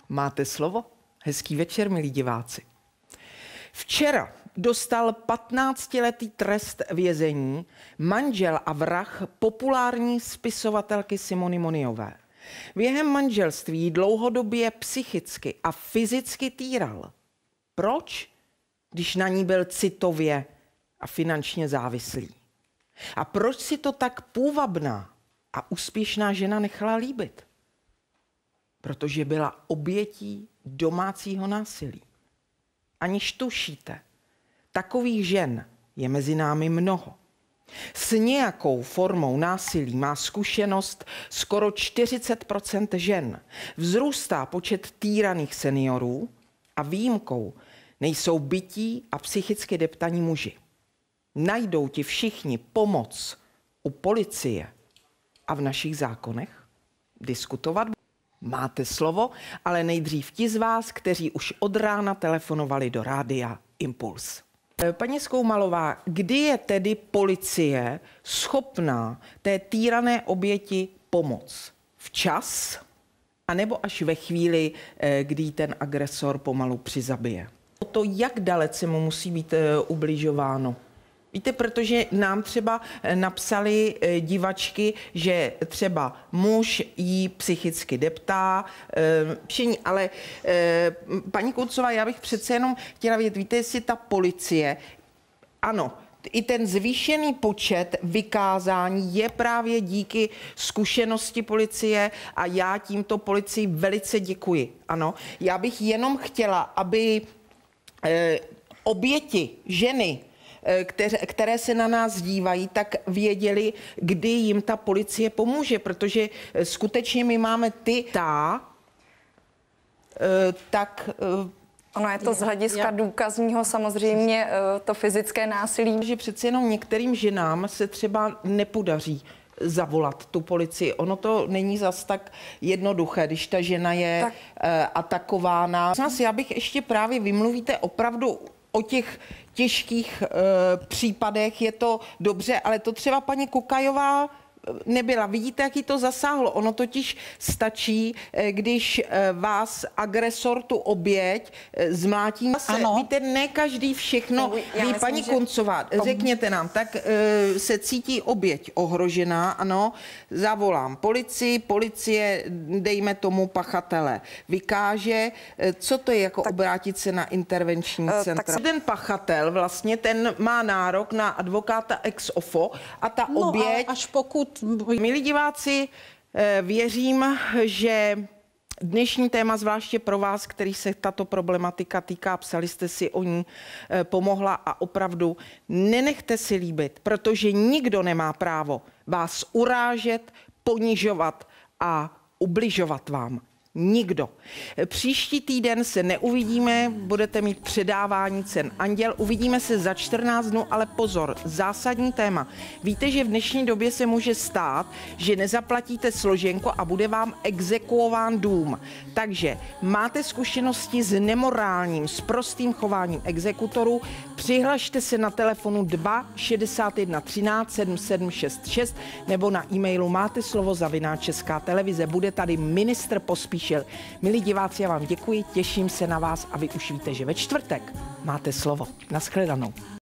Máte slovo? Hezký večer, milí diváci. Včera dostal 15letý trest vězení manžel a vrah populární spisovatelky Simony Moniové. Během manželství dlouhodobě psychicky a fyzicky týral. Proč? Když na ní byl citově a finančně závislý. A proč si to tak půvabná a úspěšná žena nechala líbit? Protože byla obětí domácího násilí. Aniž tušíte, takových žen je mezi námi mnoho. S nějakou formou násilí má zkušenost skoro 40% žen. Vzrůstá počet týraných seniorů a výjimkou nejsou bití a psychicky deptaní muži. Najdou ti všichni pomoc u policie a v našich zákonech? Diskutovat? Máte slovo, ale nejdřív ti z vás, kteří už od rána telefonovali do rádia Impuls. Paní Skoumalová, kdy je tedy policie schopná té týrané oběti pomoct? Včas? A nebo až ve chvíli, kdy ten agresor pomalu přizabije? To, jak dalece mu musí být ubližováno? Víte, protože nám třeba napsali divačky, že třeba muž jí psychicky deptá, ale paní Kuncová, já bych přece jenom chtěla vědět, víte, jestli ta policie, ano, i ten zvýšený počet vykázání je právě díky zkušenosti policie a já tímto policii velice děkuji. Ano, já bych jenom chtěla, aby oběti, ženy, které se na nás dívají, tak věděli, kdy jim ta policie pomůže, protože skutečně my máme Ono je to z hlediska důkazního samozřejmě to fyzické násilí. Že přece jenom některým ženám se třeba nepodaří zavolat tu policii. Ono to není zas tak jednoduché, když ta žena je atakována. Já bych ještě právě, vymluvíte opravdu o těch těžkých případech, je to dobře, ale to třeba paní Kukajová nebyla. Vidíte, jak jí to zasáhlo? Ono totiž stačí, když vás agresor, tu oběť, zmlátí. Víte, ne každý všechno ví. Paní Kuncová, řekněte nám, tak se cítí oběť ohrožená, ano, zavolám policii, policie, dejme tomu pachatele, vykáže, co to je jako obrátit se na intervenční centra. Ten pachatel vlastně, ten má nárok na advokáta ex ofo a ta oběť, až pokud... Milí diváci, věřím, že dnešní téma, zvláště pro vás, který se tato problematika týká, psali jste si o ní, pomohla a opravdu nenechte si líbit, protože nikdo nemá právo vás urážet, ponižovat a ubližovat vám. Nikdo. Příští týden se neuvidíme, budete mít předávání cen Anděl. Uvidíme se za 14 dnů, ale pozor, zásadní téma. Víte, že v dnešní době se může stát, že nezaplatíte složenku a bude vám exekuován dům. Takže máte zkušenosti s nemorálním, s prostým chováním exekutorů, přihlašte se na telefonu 2 61 13 7766 nebo na e-mailu máteslovo@Česká televize. Bude tady ministr Pospíšil. Milí diváci, já vám děkuji, těším se na vás a vy už víte, že ve čtvrtek máte slovo. Naschledanou.